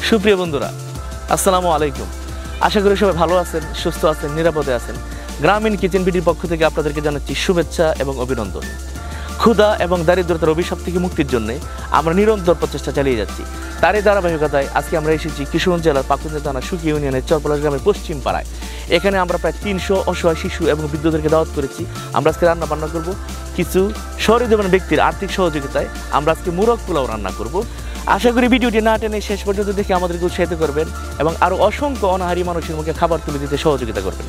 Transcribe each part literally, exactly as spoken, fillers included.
সুপ্রিয় বন্ধুরা, আসসালামু আলাইকুম। আশা করি সবাই ভালো আছেন, সুস্থ আছেন, নিরাপদে আছেন। গ্রামীণ কিচেন বিডির পক্ষ থেকে আপনাদেরকে জানাচ্ছি শুভেচ্ছা এবং অভিনন্দন। ক্ষুধা এবং দারিদ্রতার অভিশাপ থেকে মুক্তির জন্য আমরা নিরন্তর প্রচেষ্টা চালিয়ে যাচ্ছি। তারই ধারাবাহিকতায় আজকে আমরা এসেছি কিশোরগঞ্জ জেলার পাকুন্দিয়া থানা সুকি ইউনিয়নের চরপলাশ গ্রামের পশ্চিম পাড়ায়। এখানে আমরা প্রায় তিনশো অসহায় শিশু এবং বৃদ্ধদেরকে দাওয়াত করেছি। আমরা আজকে রান্না বান্না করব কিছু সহৃদয়বান ব্যক্তির আর্থিক সহযোগিতায়। আমরা আজকে মুরগ পোলাও রান্না করব। আশা করি ভিডিওটি না টেনে শেষ পর্যন্ত দেখে আমাদেরকে উৎসাহিত করবেন এবং আরও অসংখ্য অনাহারী মানুষের মুখে খাবার তুলে দিতে সহযোগিতা করবেন।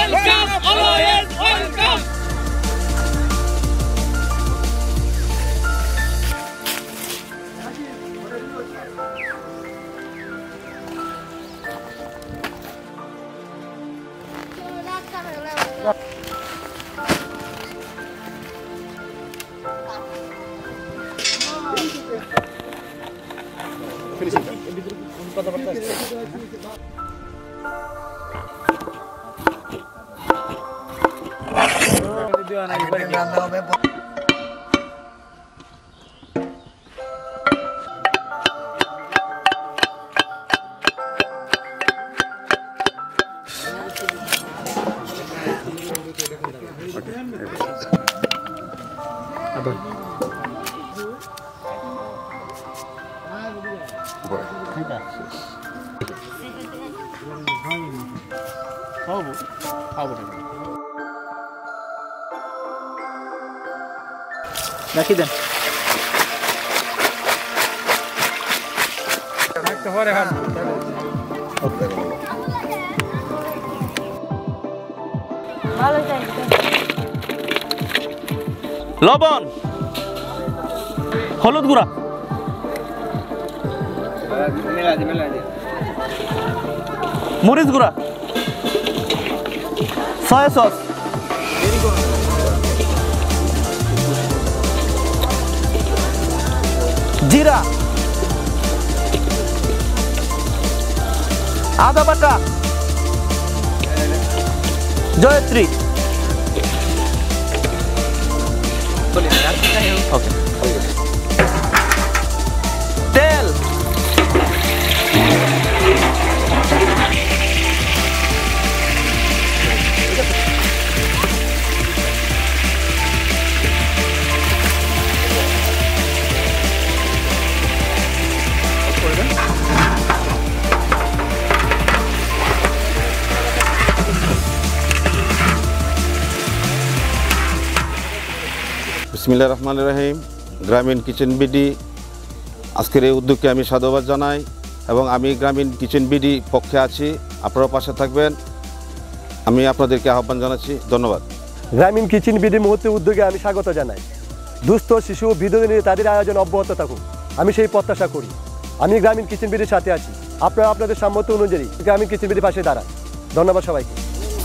রাখি দেন। লবণ, হলুদ গুঁড়া, মরিচ গুঁড়া, সয়া সস, জিরা, আদা বাটা, জয়ত্রী, তেল, বিসমিল্লাহির রহমানির রহিম। গ্রামীণ কিচেন বিডি আজকের এই উদ্যোগকে আমি সাধুবাদ জানাই এবং আমি গ্রামীণ কিচেন বিডি পক্ষে আছি, আপনারা পাশে থাকবেন, আমি আপনাদেরকে আহ্বান জানাচ্ছি। ধন্যবাদ। গ্রামীণ কিচেন বিডি মুহূর্তে উদ্যোগে আমি স্বাগত জানাই। দুস্থ শিশু বৃদ্ধদের নিয়ে তাদের আয়োজন অব্যাহত থাকুক, আমি সেই প্রত্যাশা করি। আমি গ্রামীণ কিচেন বিডির সাথে আছি, আপনারা আপনাদের সামর্থ্য অনুযায়ী গ্রামীণ কিচেন বিডির পাশে দাঁড়ান। ধন্যবাদ সবাইকে।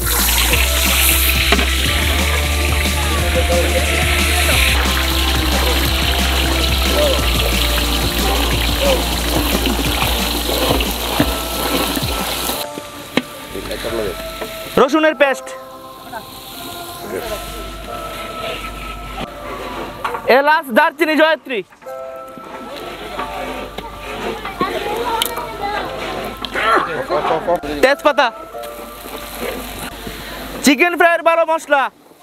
রসুনের পেস্ট, এলাচ, দারচিনি, জয়ত্রী, তেজপাতা, চিকেন ফ্রাইয়ের বারো মশলা,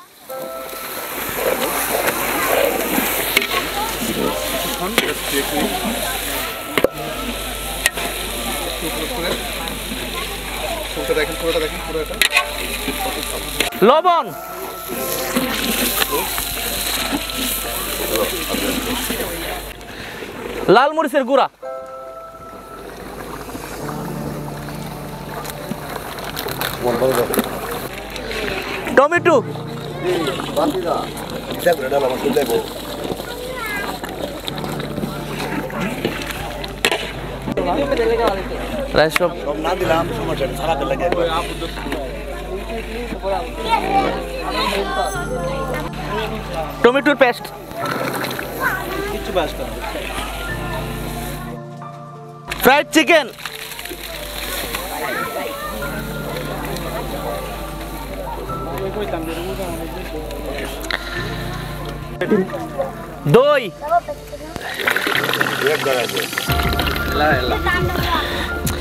লবণ, লাল মরিচের গুঁড়া, টমেটো, টমেটোর পেস্ট, ফ্রাইড চিকেন, দই,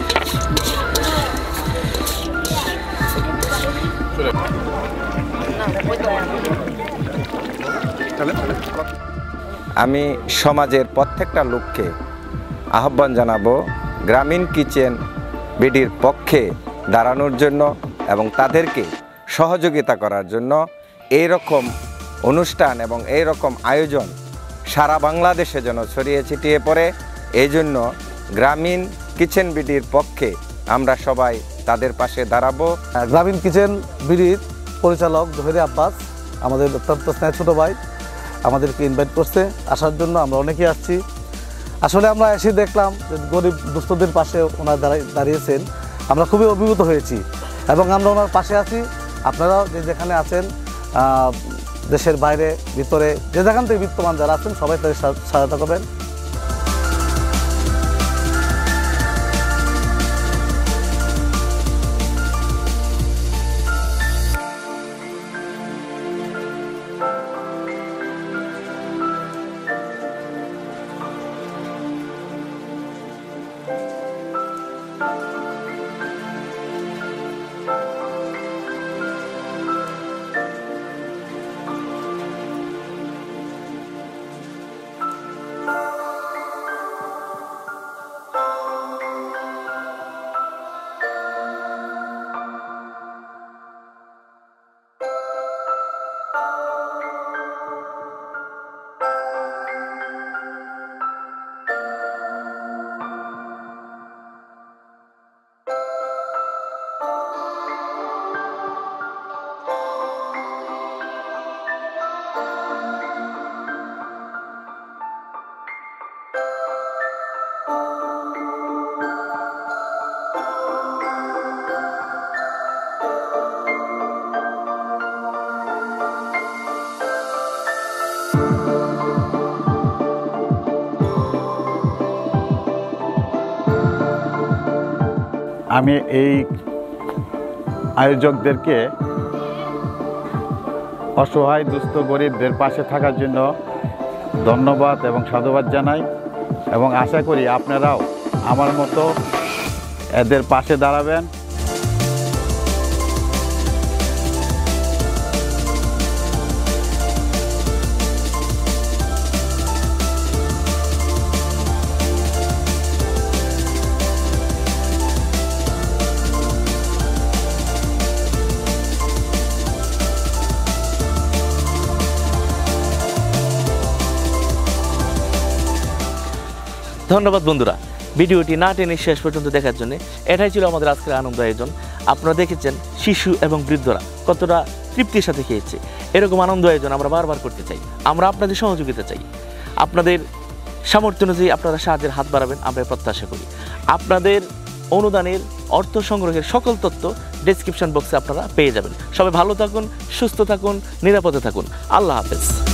আমি সমাজের প্রত্যেকটা লোককে আহ্বান জানাবো গ্রামীণ কিচেন বিডির পক্ষে দাঁড়ানোর জন্য এবং তাদেরকে সহযোগিতা করার জন্য এই রকম অনুষ্ঠান এবং এই রকম আয়োজন সারা বাংলাদেশে যেন ছড়িয়ে ছিটিয়ে পড়ে। এই জন্য গ্রামীণ কিচেন বিডির পক্ষে আমরা সবাই তাদের পাশে দাঁড়াবো। গ্রামীণ কিচেন বিডির পরিচালক জহির আ আব্বাস আমাদের অত্যন্ত স্নেহের ছোটো ভাই আমাদেরকে ইনভাইট করছে আসার জন্য। আমরা অনেকেই আসছি। আসলে আমরা এসে দেখলাম যে গরিব দুস্থদের পাশে ওনার দাঁড়াই দাঁড়িয়েছেন, আমরা খুবই অভিভূত হয়েছি এবং আমরা ওনার পাশে আছি। আপনারাও যে যেখানে আছেন, দেশের বাইরে ভিতরে যে যেখান থেকে বিত্তমান যারা আছেন সবাই তাদের সহায়তা করবেন। আমি এই আয়োজকদেরকে অসহায় দুস্থ গরিবদের পাশে থাকার জন্য ধন্যবাদ এবং সাধুবাদ জানাই এবং আশা করি আপনারাও আমার মতো এদের পাশে দাঁড়াবেন। ধন্যবাদ বন্ধুরা, ভিডিওটি না টেনে শেষ পর্যন্ত দেখার জন্য। এটাই ছিল আমাদের আজকের আনন্দ আয়োজন। আপনারা দেখেছেন শিশু এবং বৃদ্ধরা কতটা তৃপ্তির সাথে খেয়েছে। এরকম আনন্দ আয়োজন আমরা বারবার করতে চাই। আমরা আপনাদের সহযোগিতা চাই। আপনাদের সামর্থ্য অনুযায়ী আপনারা সাহায্যের হাত বাড়াবেন আমরা প্রত্যাশা করি। আপনাদের অনুদানের অর্থ সংগ্রহের সকল তথ্য ডেসক্রিপশন বক্সে আপনারা পেয়ে যাবেন। সবাই ভালো থাকুন, সুস্থ থাকুন, নিরাপদে থাকুন। আল্লাহ হাফেজ।